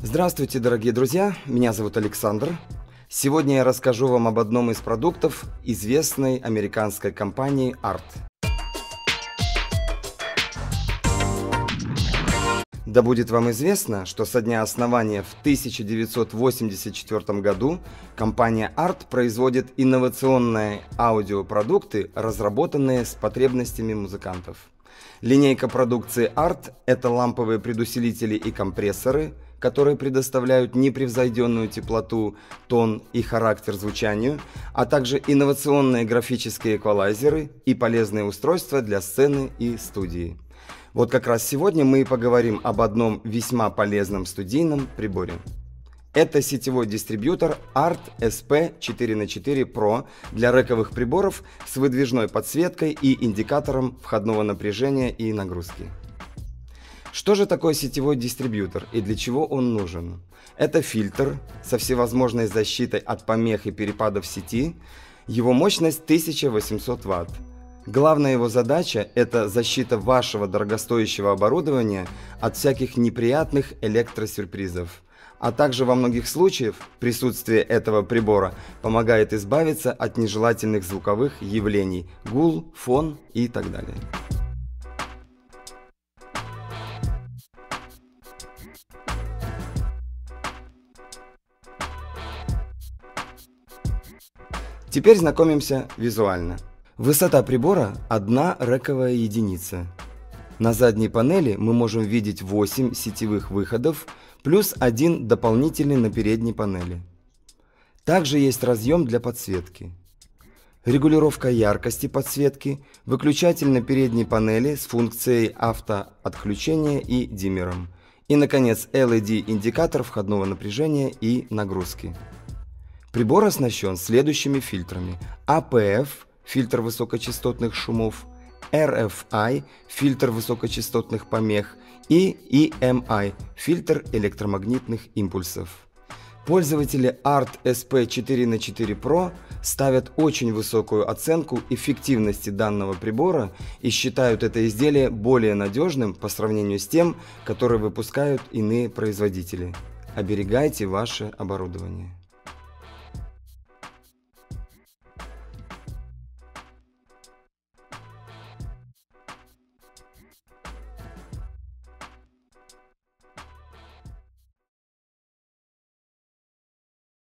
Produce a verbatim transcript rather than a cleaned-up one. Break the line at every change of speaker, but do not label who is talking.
Здравствуйте, дорогие друзья! Меня зовут Александр. Сегодня я расскажу вам об одном из продуктов известной американской компании арт. Да будет вам известно, что со дня основания в тысяча девятьсот восемьдесят четвёртом году компания арт производит инновационные аудиопродукты, разработанные с потребностями музыкантов. Линейка продукции арт – это ламповые предусилители и компрессоры, которые предоставляют непревзойденную теплоту, тон и характер звучанию, а также инновационные графические эквалайзеры и полезные устройства для сцены и студии. Вот как раз сегодня мы и поговорим об одном весьма полезном студийном приборе. Это сетевой дистрибьютор арт эс пи четыре на четыре про для рэковых приборов с выдвижной подсветкой и индикатором входного напряжения и нагрузки. Что же такое сетевой дистрибьютор и для чего он нужен? Это фильтр со всевозможной защитой от помех и перепадов сети. Его мощность тысяча восемьсот ватт. Главная его задача – это защита вашего дорогостоящего оборудования от всяких неприятных электросюрпризов. А также во многих случаях присутствие этого прибора помогает избавиться от нежелательных звуковых явлений – гул, фон и так далее. Теперь знакомимся визуально. Высота прибора – одна рэковая единица. На задней панели мы можем видеть восемь сетевых выходов плюс один дополнительный на передней панели. Также есть разъем для подсветки. Регулировка яркости подсветки, выключатель на передней панели с функцией автоотключения и диммером. И, наконец, эл и ди-индикатор входного напряжения и нагрузки. Прибор оснащен следующими фильтрами: а пэ эф – фильтр высокочастотных шумов, эр эф ай – фильтр высокочастотных помех и и эм ай – фильтр электромагнитных импульсов. Пользователи арт эс пи четыре на четыре про ставят очень высокую оценку эффективности данного прибора и считают это изделие более надежным по сравнению с тем, которое выпускают иные производители. Оберегайте ваше оборудование.